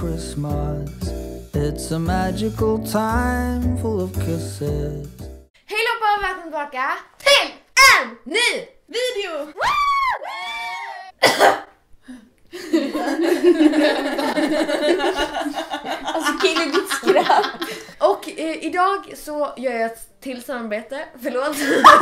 Christmas. It's a magical time full of kisses. Hej allihopa och välkomna tillbaka till en ny video! Alltså killen ditt skratt. Och idag så gör jag ett till samarbete. Förlåt.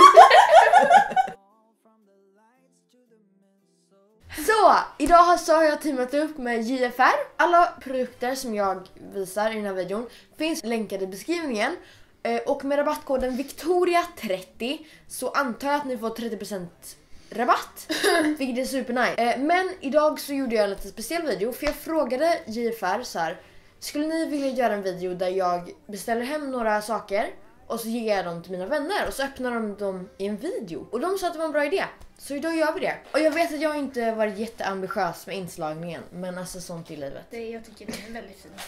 Så, idag så har jag teamat upp med JFR. Alla produkter som jag visar i den här videon finns länkade i beskrivningen. Och med rabattkoden Victoria30 så antar jag att ni får 30% rabatt. Vilket är supernice. Men idag så gjorde jag en lite speciell video. För jag frågade JFR så här: skulle ni vilja göra en video där jag beställer hem några saker och så ger jag dem till mina vänner och så öppnar de dem i en video? Och de sa att det var en bra idé. Så idag gör vi det. Och jag vet att jag inte varit jätteambitiös med inslagningen, men alltså sånt i livet. Jag tycker det är väldigt fint.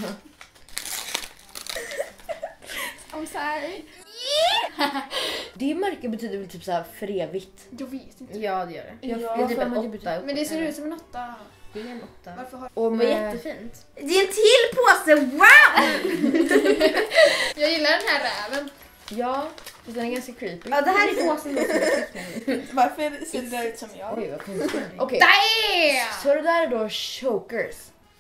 I'm sorry. Det märke betyder väl typ så här för evigt. Jag vet inte. Ja, det gör det. Jag Det är typ en det 8. Men det ser ut som en 8. Det är en 8. Varför har... Och Det med... var jättefint. Det är en till påse, wow! Jag gillar den här räven. Ja, den är ganska creepy. Ja, det här är påsen. Varför ser det där ut som jag? Oj, vad konstigt. Okej, Damn! så det där är då chokers.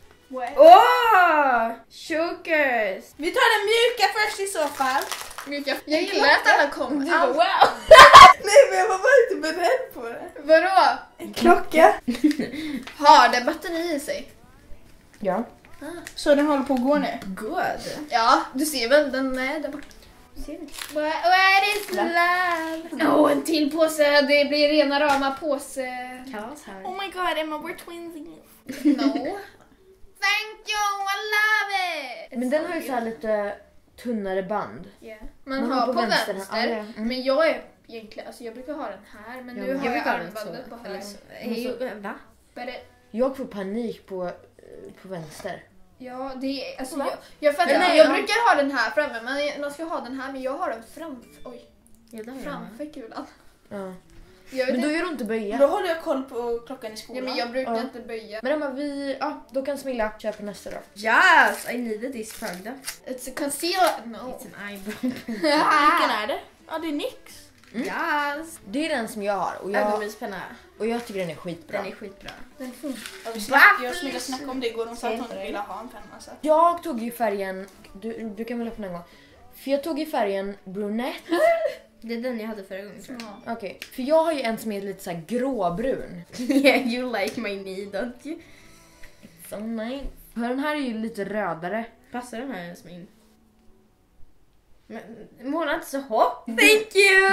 Åh! Chokers! Vi tar den mjuka först i så fall. Jag gillar att alla kommer. Wow! Nej, men jag var bara inte beredd på det. Vadå? En klocka. Har den batteri i sig? Ja. Så den håller på att gå nu. Good. Ja, du ser väl, den är där borta. What is love? Åh, en till påse. Det blir rena rama påse. Kalas här. Oh my god, Emma, we're twins. No. Thank you, I love it! Men den har ju så här lite tunnare band. Yeah. Man har på vänster. Ja, ja. Men jag är egentligen, alltså jag brukar ha den här. Men nu har jag armbandet på här. Va? Jag får panik på vänster. Ja, det är, alltså jag fattar. Nej, jag brukar ha den här framme, men man ska ha den här, men jag har den framför kulan. Ja. Jag vet Men då inte. gör du inte böja. Då håller jag koll på klockan i Ja, skolan. men jag brukar Ja. inte böja. Men Emma, då kan Smilla köpa nästa då. Yes, I needed this product. It's a concealer. No. It's an eyebrow. Vilken är det? Ja, det är NYX. Yes. Det är den som jag har Ögonbrynspenna. och jag tycker den är skitbra. Den är skitbra. Den funkar. Jag och Smilla snackade om det igår. De sa att hon ville ha en penna. Så. Jag tog ju färgen, du kan väl öppna en gång. För jag tog ju färgen brunette. Det är den jag hade förra gången, tror jag. Okej, för jag har ju en som är lite så här gråbrun. Yeah, you like my knee, don't you? So nice. För den här är ju lite rödare. Passar den här ens min? Men måla inte så hårt. Thank you!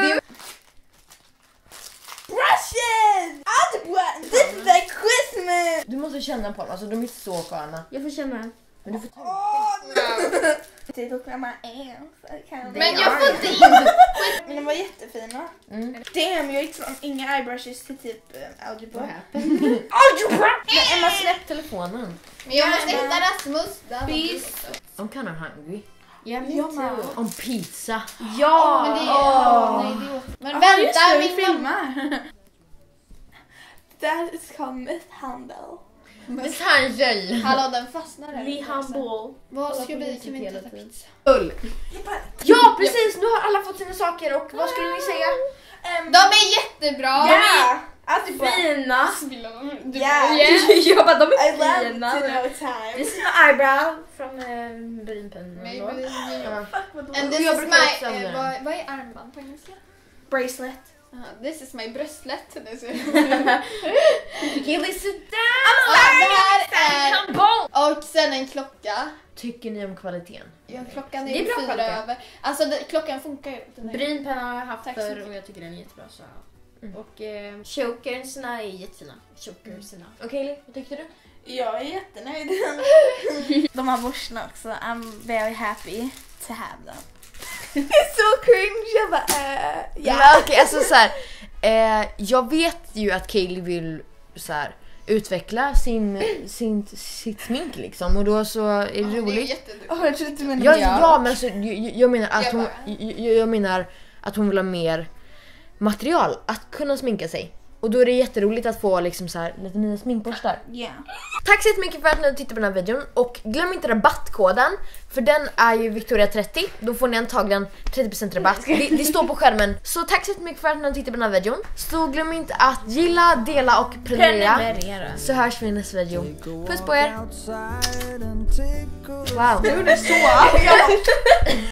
Brushes! This is like Christmas! Du måste känna på dem, alltså de är så sköna. Jag får känna. Men du får ta. Det look like my ass. Men jag får inte. Men de var jättefina. Mm. Damn, jag gick från inga eyebrushes till typ algebra. What happened? Algebra! Men Emma, släpp telefonen. Men jag måste hitta Rasmus. Peace. I'm kind of hungry. Yeah, me Jag med. too. Om pizza. Ja! Men det Åh. nej, det men Jaha, just vänta, det, vi min mamma. filmar. That is called misshandel. Miss Angel. Hallå, den fastnar där. Lee humble. Vad ska vi? Kan vi inte äta pizza? Ull. Ja, precis. Nu har alla fått sina saker och vad skulle ni säga? De är jättebra. Ja! Algebra. Fina! Du Yeah. Jag bara, de I är love fina. to know time. This is my eyebrow from brynpennan. Maybe. Ja. And this Jag is brukar my... också använda den. vad är armband på engelska? Bracelet. This is my bröstlet. Gilly, sit down! Det här är... Och sen en klocka. Tycker ni om kvaliteten? Ja, klockan Det är är bra 4 kvalitet. över. Alltså klockan funkar ju. Den är- Brynpenna har jag haft Tack så förr mycket. och jag tycker den är jättebra. Så. Och chokersna är jättefina. Chokersna. Okej, vad tyckte du? Jag är jättenöjd. De har borstarna också. I'm very happy to have them. It's so cringe. Jag bara, Ja, okej, alltså så här, jag vet ju att Kaylee vill så här utveckla sitt smink liksom, och då så är det Ja, det är roligt. jätteduktigt. jag tror inte men Ja, men alltså, jag menar att Jag jag menar att hon vill ha mer material att kunna sminka sig. Och då är det jätteroligt att få liksom så här lite nya sminkborstar. Yeah. Tack så mycket för att ni tittade på den här videon. Och glöm inte rabattkoden. För den är ju Victoria30. Då får ni antagligen 30% rabatt. Det står på skärmen. Så tack så mycket för att ni tittade på den här videon. Så glöm inte att gilla, dela och prenumerera. Så hörs vi i nästa video. Puss på er. Wow. Du är så